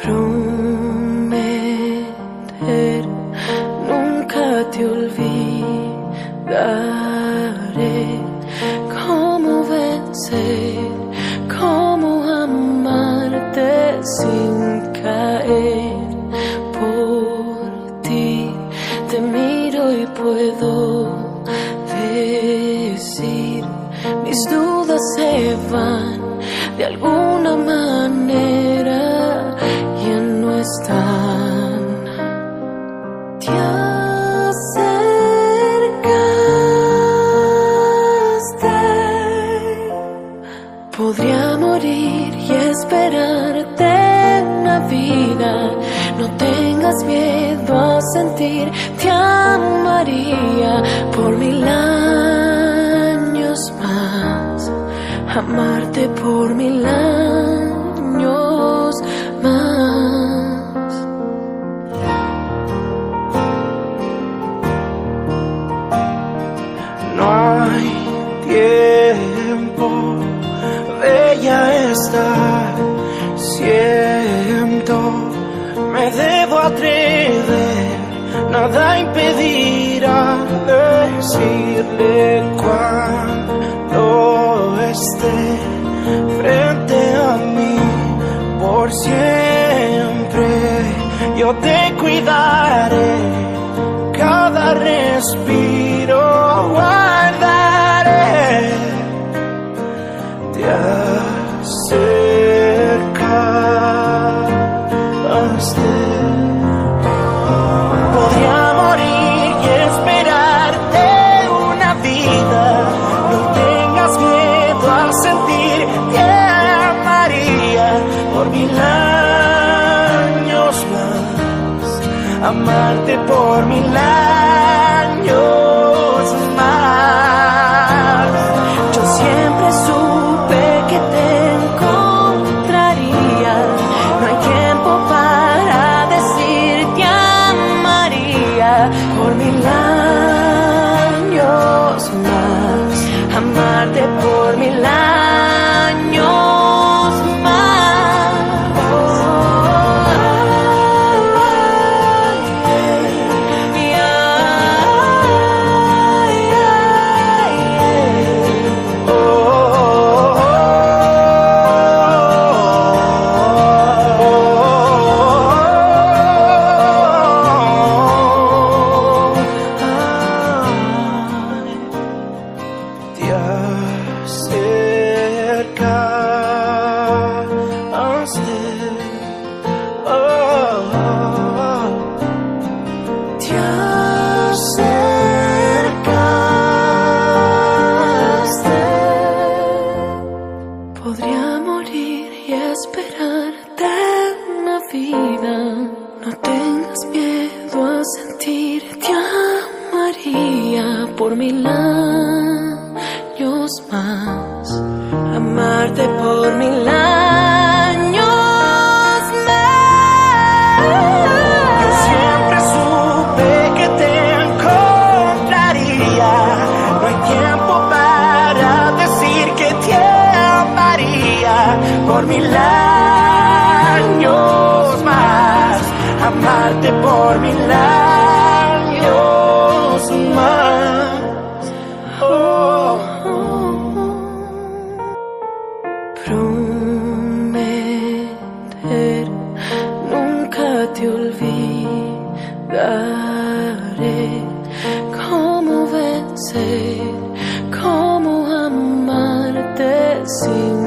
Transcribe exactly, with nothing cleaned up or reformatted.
prometer, nunca te olvidaré. Cómo vencer, cómo amarte sin caer. Por ti te miro y puedo decir, mis dudas se van de alguna manera, ya no están. Te acercaste. Podría morir y esperarte una vida. No tengas miedo a sentir, te amaría por mil años más. Amarte por mil años más. No hay tiempo, bella estar. Siento, me debo atrever, nada impedirá decirle cuando esté frente a mí. Por siempre yo te cuidaré, cada respiro guardaré. Te acercaste. Podría morir y esperarte una vida. No tengas miedo a sentir, te amaría por mil años más. Amarte por mil años más. Yo siempre supe que te encontraría. No hay tiempo para decir te amaría por mil años más. Amarte por mil años más. Podría morir y esperarte una vida. No tengas miedo a sentir, te amaría por mil años más. Amarte por mil años más. Yo siempre supe que te encontraría. No hay tiempo para decir que te amaría por mil años más. Amarte por mil años más. Oh. Prometer, nunca te olvidaré. Cómo vencer, cómo amarte sin